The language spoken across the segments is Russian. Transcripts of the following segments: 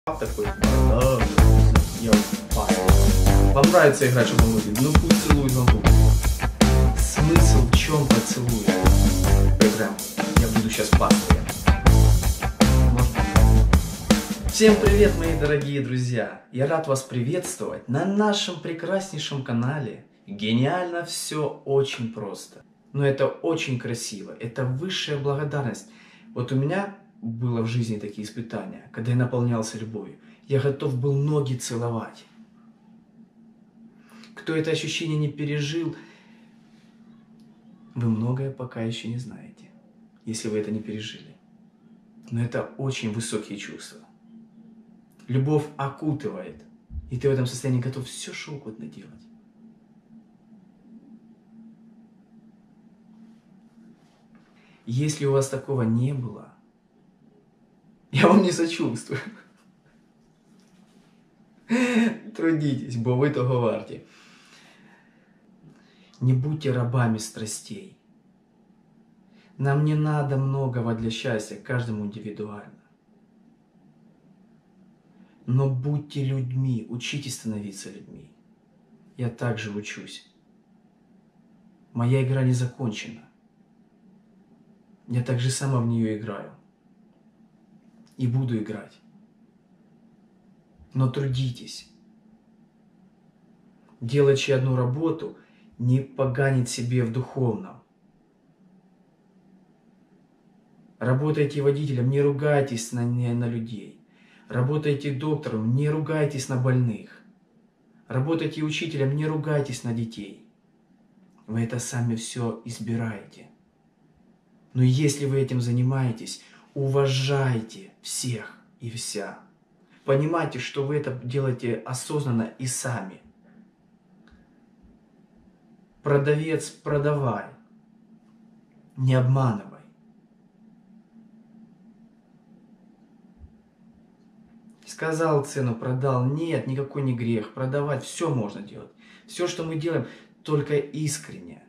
такой, да, я вам нравится играть, чтобы он выглядел? Ну пусть целует вам руку. Смысл в чем поцелуй? Поиграем. Я буду сейчас пастырем. Всем привет, мои дорогие друзья! Я рад вас приветствовать на нашем прекраснейшем канале. Гениально, все очень просто. Но это очень красиво. Это высшая благодарность. Вот у меня было в жизни такие испытания, когда я наполнялся любовью. Я готов был ноги целовать. Кто это ощущение не пережил, вы многое пока еще не знаете, если вы это не пережили. Но это очень высокие чувства. Любовь окутывает, и ты в этом состоянии готов все, что угодно делать. Если у вас такого не было, я вам не сочувствую. Трудитесь, бо ви того варті. Не будьте рабами страстей. Нам не надо многого для счастья, каждому индивидуально. Но будьте людьми, учитесь становиться людьми. Я также учусь. Моя игра не закончена. Я так же само в нее играю. И буду играть. Но трудитесь. Делаючи одну работу, не поганить себе в духовном. Работайте водителем, не ругайтесь на людей. Работайте доктором, не ругайтесь на больных. Работайте учителем, не ругайтесь на детей. Вы это сами все избираете. Но если вы этим занимаетесь, уважайте всех и вся. Понимайте, что вы это делаете осознанно и сами. Продавец, продавай. Не обманывай. Сказал цену, продал. Нет, никакой не грех. Продавать все можно делать. Все, что мы делаем, только искренне.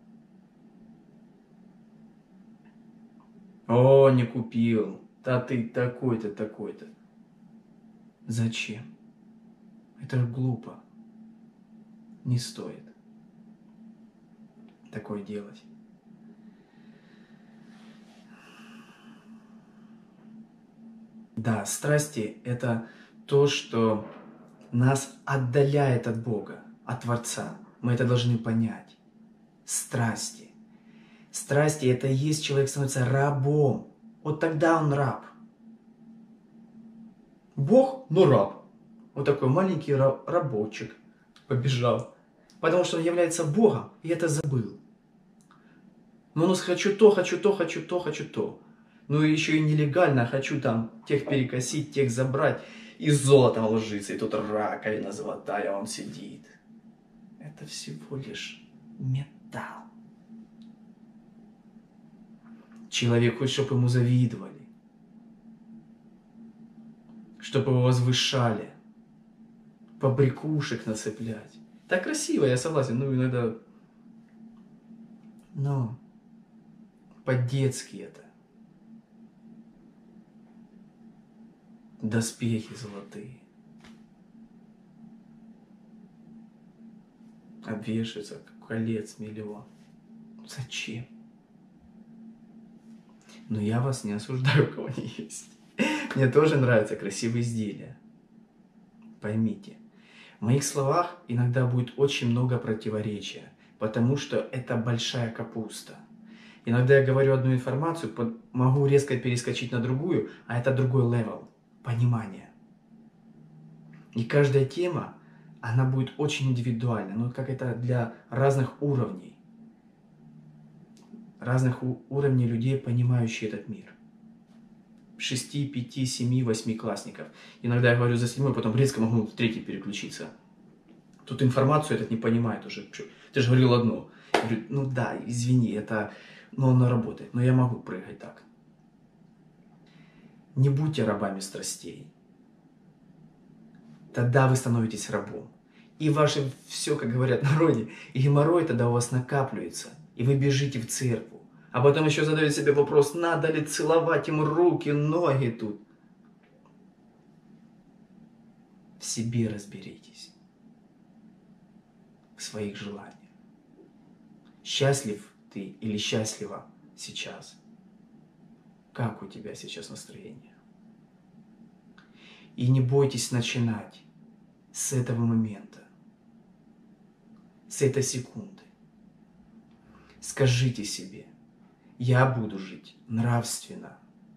О, не купил. Да ты такой-то, такой-то. Зачем? Это глупо. Не стоит такое делать. Да, страсти – это то, что нас отдаляет от Бога, от Творца. Мы это должны понять. Страсти. Страсти – это и есть человек становится рабом. Вот тогда он раб. Бог, но раб. Вот такой маленький рабочек побежал. Потому что он является Богом, и это забыл. Но он хочу то, хочу то, хочу то, хочу то. Ну и еще и нелегально хочу там тех перекосить, тех забрать. И золотом ложиться, и тут раковина золотая, он сидит. Это всего лишь металл. Человек хочет, чтобы ему завидовали. Чтобы его возвышали. Побрякушек нацеплять. Так красиво, я согласен, ну иногда... Но по-детски это. Доспехи золотые. Обвешиваются, как колец миллион. Зачем? Но я вас не осуждаю, у кого не есть. Мне тоже нравятся красивые изделия. Поймите, в моих словах иногда будет очень много противоречия, потому что это большая капуста. Иногда я говорю одну информацию, могу резко перескочить на другую, а это другой левел понимания. И каждая тема, она будет очень индивидуальна, ну как это для разных уровней. Разных уровней людей, понимающих этот мир. 6, 5, 7, 8 классников. Иногда я говорю за 7, потом резко могу в 3 переключиться. Тут информацию этот не понимает уже. Ты же говорил одно. Я говорю, ну да, извини, это... Но оно работает. Но я могу прыгать так. Не будьте рабами страстей. Тогда вы становитесь рабом. И ваше все, как говорят в народе, и геморрой тогда у вас накапливается. И вы бежите в церковь. А потом еще задаете себе вопрос, надо ли целовать им руки, ноги тут. в себе разберитесь, в своих желаниях. Счастлив ты или счастлива сейчас? Как у тебя сейчас настроение? И не бойтесь начинать с этого момента, с этой секунды. Скажите себе: я буду жить нравственно,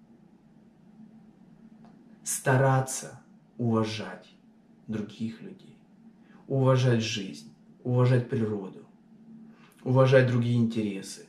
стараться уважать других людей, уважать жизнь, уважать природу, уважать другие интересы.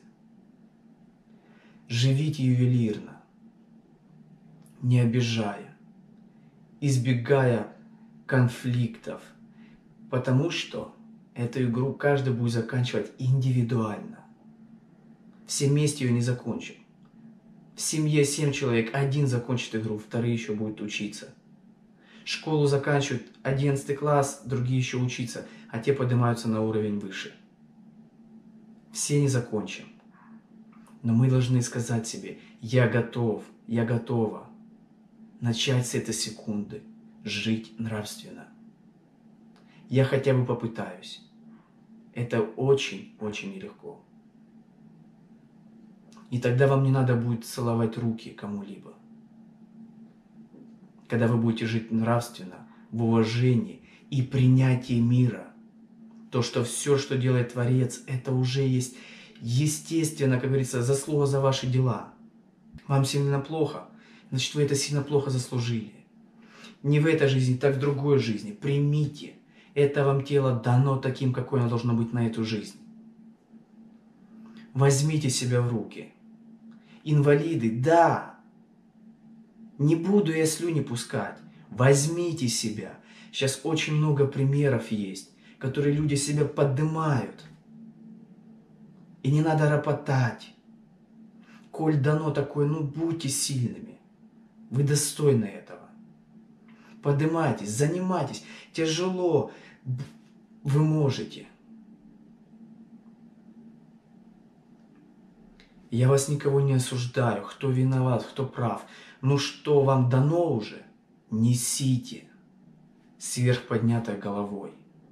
Живите ювелирно, не обижая, избегая конфликтов, потому что эту игру каждый будет заканчивать индивидуально. Все вместе ее не закончим. В семье 7 человек, один закончит игру, вторые еще будут учиться. Школу заканчивают 11 класс, другие еще учиться, а те поднимаются на уровень выше. Все не закончим. Но мы должны сказать себе: я готов, я готова начать с этой секунды жить нравственно. Я хотя бы попытаюсь. Это очень-очень нелегко. И тогда вам не надо будет целовать руки кому-либо. Когда вы будете жить нравственно, в уважении и принятии мира, то, что все, что делает Творец, это уже есть естественно, как говорится, заслуга за ваши дела. Вам сильно плохо, значит, вы это сильно плохо заслужили. Не в этой жизни, так в другой жизни. Примите. Это вам тело дано таким, какое оно должно быть на эту жизнь. Возьмите себя в руки. Инвалиды, да. Не буду я слюни пускать. Возьмите себя. Сейчас очень много примеров есть, которые люди себя поднимают. И не надо ропотать. Коль дано такое, будьте сильными. Вы достойны этого. Поднимайтесь, занимайтесь. Тяжело. Вы можете. Я вас никого не осуждаю, кто виноват, кто прав. Но что вам дано уже, несите сверхподнятой головой.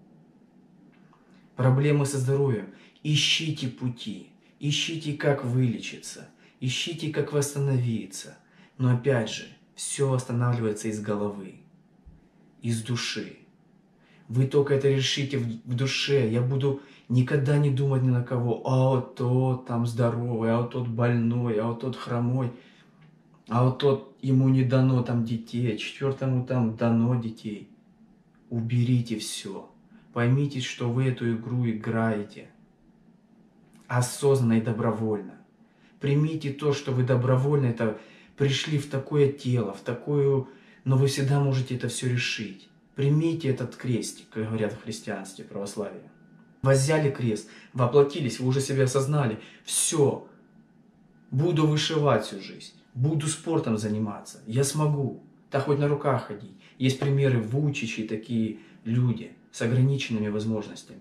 Проблемы со здоровьем. Ищите пути, ищите, как вылечиться, ищите, как восстановиться. Но опять же, все восстанавливается из головы, из души. Вы только это решите в душе. Я буду никогда не думать ни на кого. А вот тот там здоровый, а вот тот больной, а вот тот хромой, а вот тот ему не дано там детей, четвертому там дано детей. Уберите все. Поймите, что вы эту игру играете осознанно и добровольно. Примите то, что вы добровольно это пришли в такое тело, в такую... Но вы всегда можете это все решить. Примите этот крестик, как говорят в христианстве, православии. Взяли крест, воплотились, вы уже себя осознали. Все. Буду вышивать всю жизнь. Буду спортом заниматься. Я смогу. Так хоть на руках ходить. Есть примеры Вучичи, такие люди с ограниченными возможностями.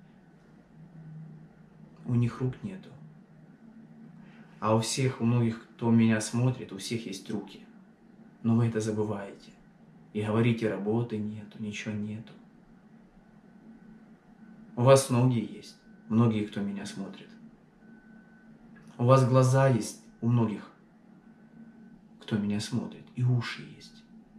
У них рук нету. А у всех, у многих, кто меня смотрит, у всех есть руки. Но вы это забываете. И говорите: работы нету, ничего нету. У вас ноги есть, многие, кто меня смотрит. У вас глаза есть, у многих, кто меня смотрит. И уши есть.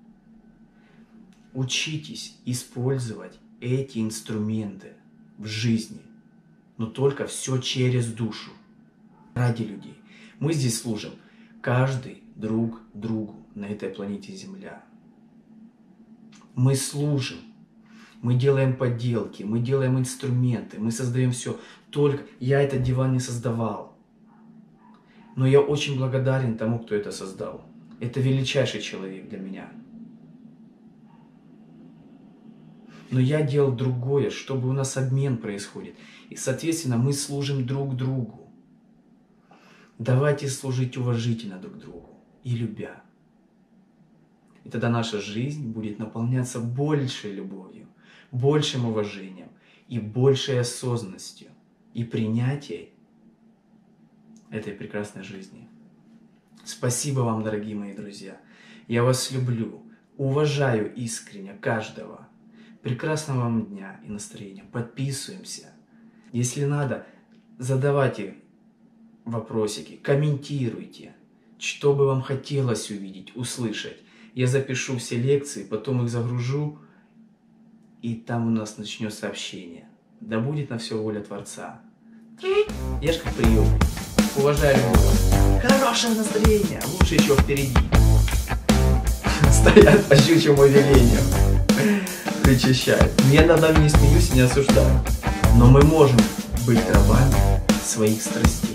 Учитесь использовать эти инструменты в жизни. Но только все через душу. Ради людей. Мы здесь служим каждый друг другу на этой планете Земля. Мы служим. Мы делаем поделки, мы делаем инструменты, мы создаем все. Только я этот диван не создавал. Но я очень благодарен тому, кто это создал. Это величайший человек для меня. Но я делал другое, чтобы у нас обмен происходит. И, соответственно, мы служим друг другу. Давайте служить уважительно друг другу и любя. И тогда наша жизнь будет наполняться большей любовью, большим уважением и большей осознанностью и принятием этой прекрасной жизни. Спасибо вам, дорогие мои друзья. Я вас люблю, уважаю искренне каждого. Прекрасного вам дня и настроения. Подписываемся. Если надо, задавайте вопросики, комментируйте, что бы вам хотелось увидеть, услышать. Я запишу все лекции, потом их загружу, и там у нас начнется общение. Да будет на все воля Творца. Я ж как приемный. Уважаю любого. Хорошего настроения, лучше еще впереди. Стоят по щучьему велению. Причащают. Я над нами не смеюсь и не осуждаю. Но мы можем быть рабами своих страстей.